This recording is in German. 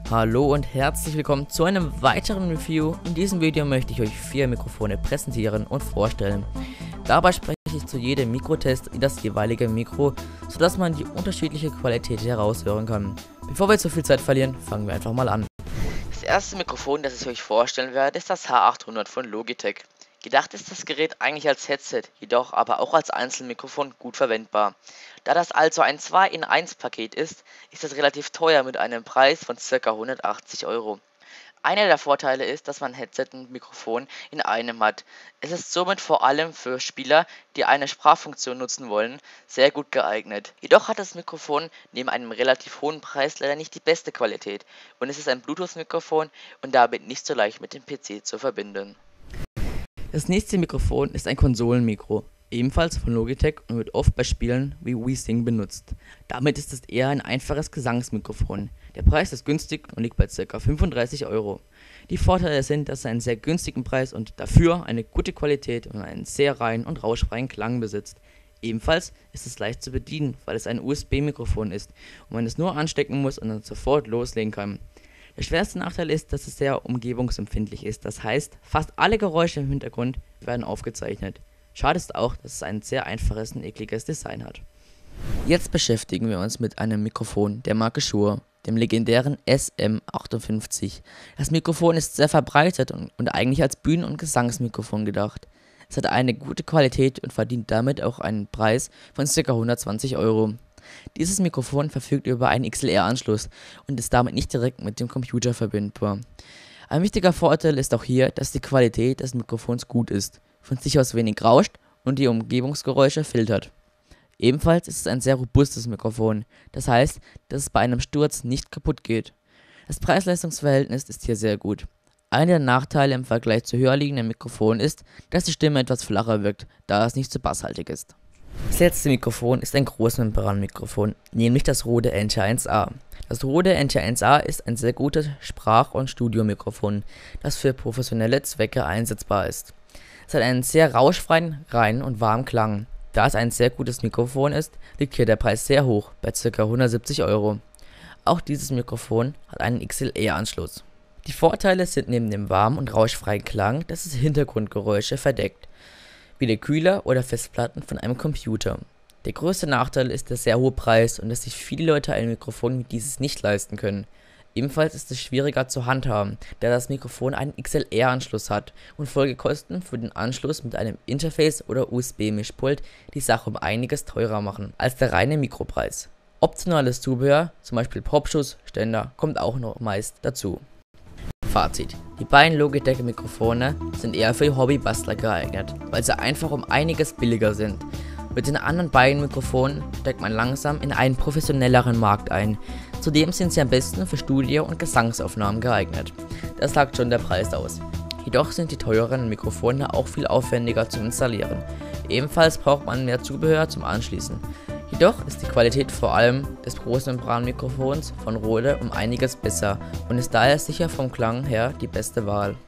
Hallo und herzlich willkommen zu einem weiteren Review. In diesem Video möchte ich euch 4 Mikrofone präsentieren und vorstellen. Dabei spreche ich zu jedem Mikrotest in das jeweilige Mikro, sodass man die unterschiedliche Qualität heraushören kann. Bevor wir zu viel Zeit verlieren, fangen wir einfach mal an. Das erste Mikrofon, das ich euch vorstellen werde, ist das H800 von Logitech. Gedacht ist das Gerät eigentlich als Headset, jedoch aber auch als Einzelmikrofon gut verwendbar. Da das also ein 2-in-1-Paket ist, ist es relativ teuer mit einem Preis von ca. 180 Euro. Einer der Vorteile ist, dass man Headset und Mikrofon in einem hat. Es ist somit vor allem für Spieler, die eine Sprachfunktion nutzen wollen, sehr gut geeignet. Jedoch hat das Mikrofon neben einem relativ hohen Preis leider nicht die beste Qualität und es ist ein Bluetooth-Mikrofon und damit nicht so leicht mit dem PC zu verbinden. Das nächste Mikrofon ist ein Konsolenmikro, ebenfalls von Logitech und wird oft bei Spielen wie WeSing benutzt. Damit ist es eher ein einfaches Gesangsmikrofon. Der Preis ist günstig und liegt bei ca. 35 Euro. Die Vorteile sind, dass es einen sehr günstigen Preis und dafür eine gute Qualität und einen sehr reinen und rauschfreien Klang besitzt. Ebenfalls ist es leicht zu bedienen, weil es ein USB-Mikrofon ist und man es nur anstecken muss und dann sofort loslegen kann. Der schwerste Nachteil ist, dass es sehr umgebungsempfindlich ist, das heißt, fast alle Geräusche im Hintergrund werden aufgezeichnet. Schade ist auch, dass es ein sehr einfaches und ekliges Design hat. Jetzt beschäftigen wir uns mit einem Mikrofon der Marke Shure, dem legendären SM58. Das Mikrofon ist sehr verbreitet und eigentlich als Bühnen- und Gesangsmikrofon gedacht. Es hat eine gute Qualität und verdient damit auch einen Preis von ca. 120 Euro. Dieses Mikrofon verfügt über einen XLR-Anschluss und ist damit nicht direkt mit dem Computer verbindbar. Ein wichtiger Vorteil ist auch hier, dass die Qualität des Mikrofons gut ist, von sich aus wenig rauscht und die Umgebungsgeräusche filtert. Ebenfalls ist es ein sehr robustes Mikrofon, das heißt, dass es bei einem Sturz nicht kaputt geht. Das Preis-Leistungs-Verhältnis ist hier sehr gut. Einer der Nachteile im Vergleich zu höher liegenden Mikrofonen ist, dass die Stimme etwas flacher wirkt, da es nicht so basshaltig ist. Das letzte Mikrofon ist ein Großmembranmikrofon, nämlich das Rode NT1A. Das Rode NT1A ist ein sehr gutes Sprach- und Studiomikrofon, das für professionelle Zwecke einsetzbar ist. Es hat einen sehr rauschfreien, reinen und warmen Klang. Da es ein sehr gutes Mikrofon ist, liegt hier der Preis sehr hoch, bei ca. 170 Euro. Auch dieses Mikrofon hat einen XLR-Anschluss. Die Vorteile sind neben dem warmen und rauschfreien Klang, dass es Hintergrundgeräusche verdeckt, wie der Kühler oder Festplatten von einem Computer. Der größte Nachteil ist der sehr hohe Preis und dass sich viele Leute ein Mikrofon wie dieses nicht leisten können. Ebenfalls ist es schwieriger zu handhaben, da das Mikrofon einen XLR-Anschluss hat und Folgekosten für den Anschluss mit einem Interface oder USB-Mischpult die Sache um einiges teurer machen als der reine Mikropreis. Optionales Zubehör, zum Beispiel Popschutz, Ständer, kommt auch noch meist dazu. Fazit: Die beiden Logitech-Mikrofone sind eher für Hobbybastler geeignet, weil sie einfach um einiges billiger sind. Mit den anderen beiden Mikrofonen steigt man langsam in einen professionelleren Markt ein. Zudem sind sie am besten für Studio- und Gesangsaufnahmen geeignet. Das sagt schon der Preis aus. Jedoch sind die teureren Mikrofone auch viel aufwendiger zu installieren. Ebenfalls braucht man mehr Zubehör zum Anschließen. Jedoch ist die Qualität vor allem des Großmembranmikrofons von Rode um einiges besser und ist daher sicher vom Klang her die beste Wahl.